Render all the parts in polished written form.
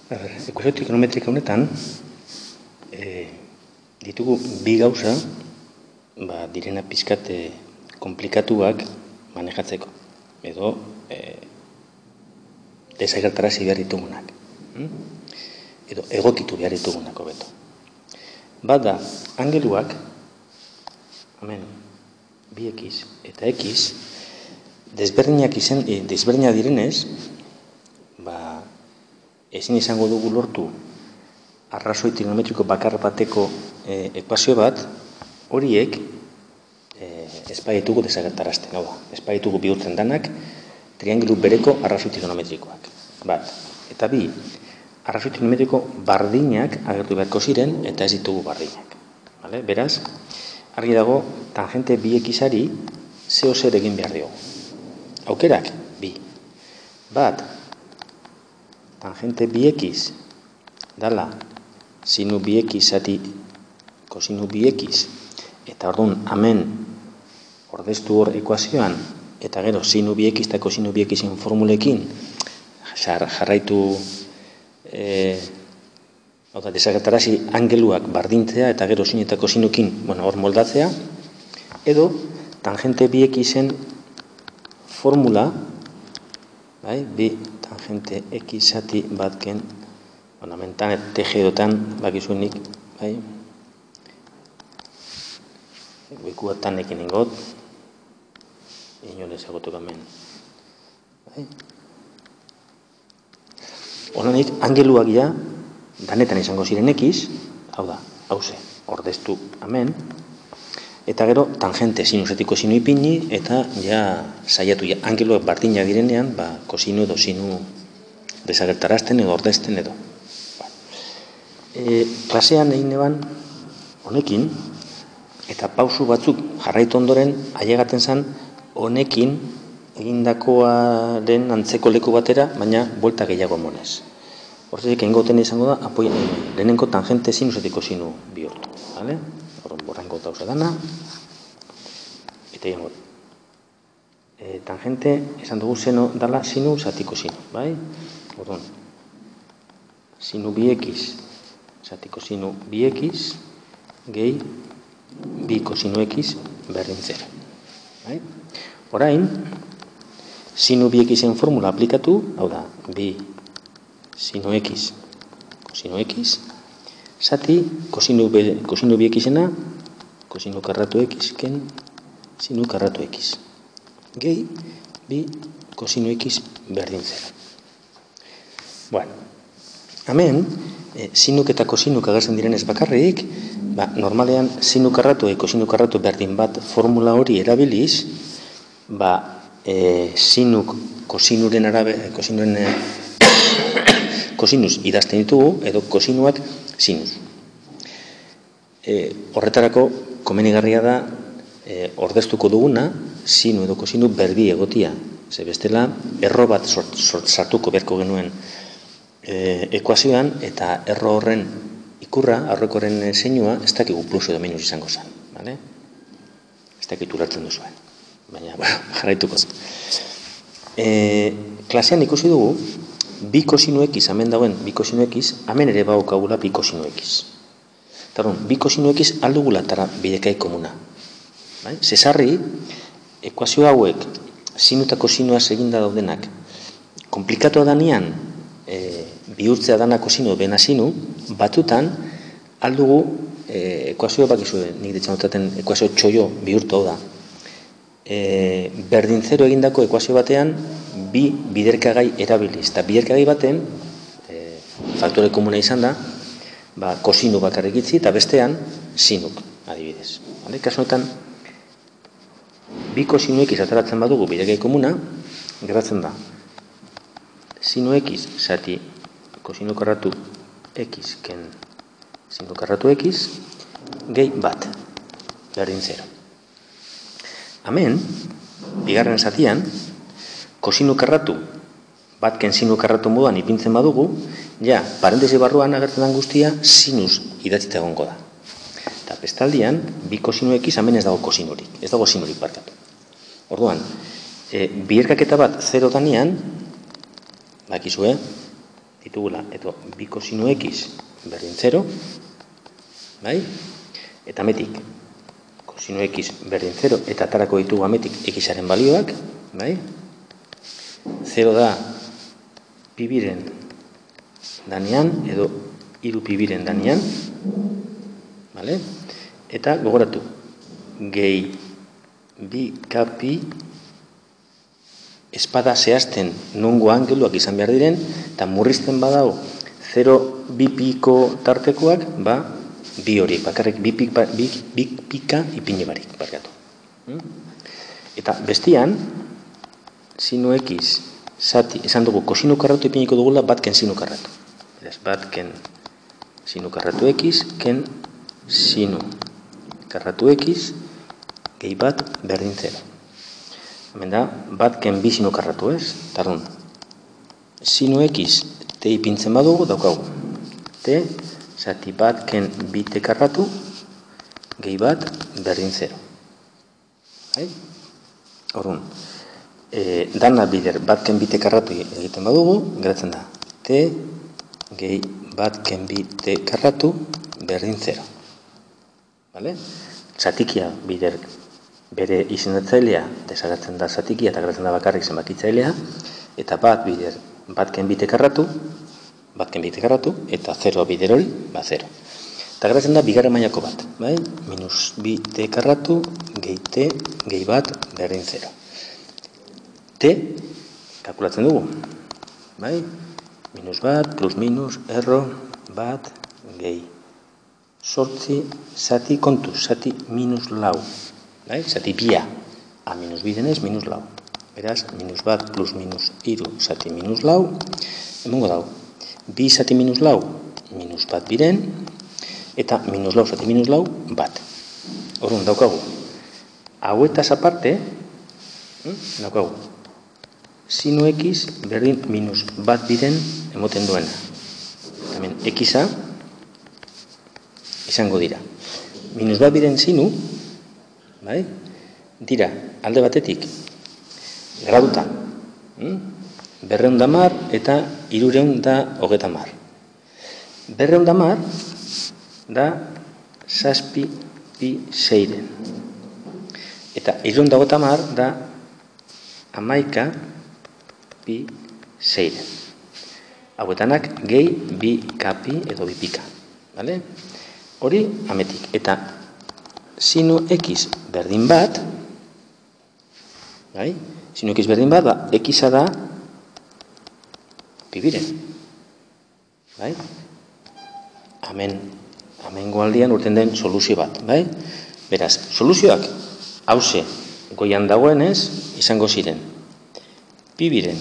Ekuazio trigonometrika honetan ditugu bi gauza direna pizkat komplikatuak manejatzeko edo desagertarazi behar ditugunak edo egokitu behar ditugunak hobeto. Bat da, angeluak hemen bi x eta x desberdinak direnez ezin izango dugu lortu arrazoi trigonometriko bakar bateko ekuazio bat, horiek ez baitugu desagertarazten, hau da, ez baitugu bihurtzen danak triangelu bereko arrazoi trigonometrikoak. Bat, eta bi, arrazoi trigonometriko bardinak agertu beharko ziren eta ez ditugu bardinak. Beraz, argi dago, tangente bi x-ari zeo zer egin behar diogu. Aukerak, bi. Bat, tangente bi x dala sinu bi x zati kosinu bi x eta orduan hemen ordeztu hor ekuazioan eta gero sinu bi x eta kosinu bi xen formulekin jarraitu desagertarazi angeluak bardintzea eta gero sinu eta kosinukin hor moldatzea edo tangente bi xen formula bi tangente x zati batken mentan tejedotan bakizunik bekuatan ekin ingot inolez agotuk hemen honanik angeluak ja danetan izango ziren x, hau da, hauze, ordeztu hemen eta gero tangente sinusetik kosinu ipini eta ja saiatu angeluak bardinak direnean kosinu edo sinu desagertarazten edo ordezten edo. Klasean egin eban honekin eta pausu batzuk jarraitu ondoren ailegatzen zen honekin egindakoaren antzeko leku batera, baina buelta gehiago emonez. Hortzik engoten izango da lehenengo tangente sinusetik kosinu bihurtu. Borrango tauza dana eta egin got. Tangente esan dugu zeno dala sinu zati kosinu, bai? Orduan, sinu bi x zati kosinu bi x gehi bi kosinu x berdin 0. Orain, sinu bi xen formula aplikatu, hau da, bi sinu x kosinu x zati kosinu bi xena kosinu karratu x ken sinu karratu x gehi bi kosinu x berdin 0. Bueno, hemen sinuk eta kosinuk agertzen direnez bakarrik, normalean sinu karratu kosinu karratu berdin bat formula hori erabiliz, sinuk kosinuren kosinuz idazten ditugu edo kosinuak sinuz. Horretarako komenigarria da ordeztuko duguna sinu edo kosinu berdi egotia. Ze bestela erro bat sartuko beharko genuen ekuazioan eta erro horren ikurra, aurrekoren zeinua, ez dakigu plus edo minus izango zen. Ez dakit uratzen duzuen. Baina, jarraituko. Klasean ikusi dugu bi kosinu x, hemen dagoen bi kosinu x, hemen ere baukagula bi kosinu x. Bi kosinu x aldugula tara bidekai komuna. Zesarri, ekuazio hauek sinu eta kosinuaz eginda daudenak komplikatua danean bihurtzea dana kosinu bena sinu, batutan aldugu ekuazio bakizu nik ditxanotaten ekuazio txoio bihurtu hau da. Berdin 0 egindako ekuazio batean bi biderkagai erabiliz. Eta biderkagai baten faktore komuna izan da kosinu bakarrik itzi eta bestean sinuk, adibidez. Kasunetan, bi kosinuek izataratzen badugu biderkagai komuna, geratzen da sinu x zati kosinu karratu x ken sinu karratu x gehi bat, berdin 0. Hemen, bigarren zatian, kosinu karratu bat ken sinu karratu moduan ipintzen badugu, parentesi barruan agertzen den guztia sinus idatzita egongo da. Eta bestaldian, bi kosinu x hemen ez dago kosinurik, ez dago sinurik barkatu. Orduan, biherkaketa bat 0 danean, bakizue, ditugula, edo bi kosinu x berdin 0, bai? Eta ametik, kosinu x berdin 0, eta atarako ditugu ametik xaren balioak, bai? 0 da pi biren danean, edo hiru pi biren danean, bale? Eta gogoratu, gehi bi kapi espada zehazten nongo angeluak izan behar diren, eta murrizten badago 0 bi piko tartekoak, ba, bi horiek, bakarrik bi pika ipini barik, barkatu. Eta bestian, sinu x zati, esan dugu, kosinu karratu ipiniko dugula, bat ken sinu karratu. Beraz, bat ken sinu karratu x, ken sinu karratu x, gehi bat berdin 0. Hemen da, bat ken bi sinu karratu ez, tardun. Sinu x te ipintzen badugu, daukagu. Te, zati bat ken bi te karratu, gehi bat berdin 0. Horun, dana bider bat ken bi te karratu egiten badugu, geratzen da. Te, gehi bat ken bi te karratu, berdin 0. Zatikia bider bere izendatzailea desagertzen da zatikia eta geratzen da bakarrik zenbakitzailea, eta bat bider bat ken bi te karratu, eta 0 bider hori, 0. Eta geratzen da bigarren mailako bat, bai? Minus bi te karratu, gehi te, gehi bat, berdin 0. T, kalkulatzen dugu, bai? Minus bat, plus minus, erro, bat, gehi. Sortzi, zati kontu, zati minus lau. Zati bia, a minus bi denez, minus lau. Beraz, minus bat plus minus iru, zati minus lau. Emongo dago, bi zati minus lau, minus bat biren, eta minus lau zati minus lau, bat. Horren, daukagu. Hauetaz aparte, daukagu. Sinu x berdin minus bat biren emoten duena. Hemen, x-a izango dira. Minus bat biren sinu, dira, alde batetik, gradutan, 210 eta 330. 210 da zazpi pi seiren. Eta 330 da 11 pi seiren. Hauetanak gehi bi kapi edo bi pika. Hori ametik. Eta sinu x berdin bat, sinu x berdin bat, x-a da pi biren. Hemen goaldian urten den soluzio bat. Beraz, soluzioak hause goian dagoenez izango ziren. Pi biren,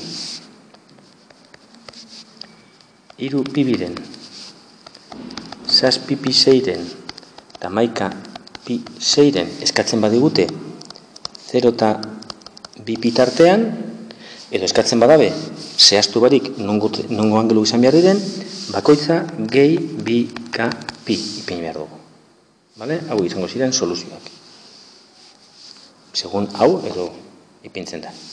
hiru pi biren, zazpi pi seiren, eta 11 pi seiren eskatzen badigute 0 eta bi pitartean, edo eskatzen badabe, zehaztu barik nongo angelu izan behar diren, bakoitza gehi bi ka pi ipin behar dugu. Hau izango ziren soluzioak. Segun hau edo ipintzen da.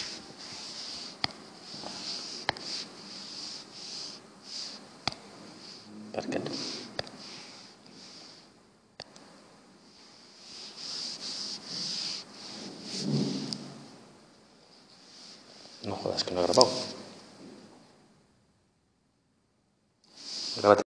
Barkatu. No jodas que no he grabado.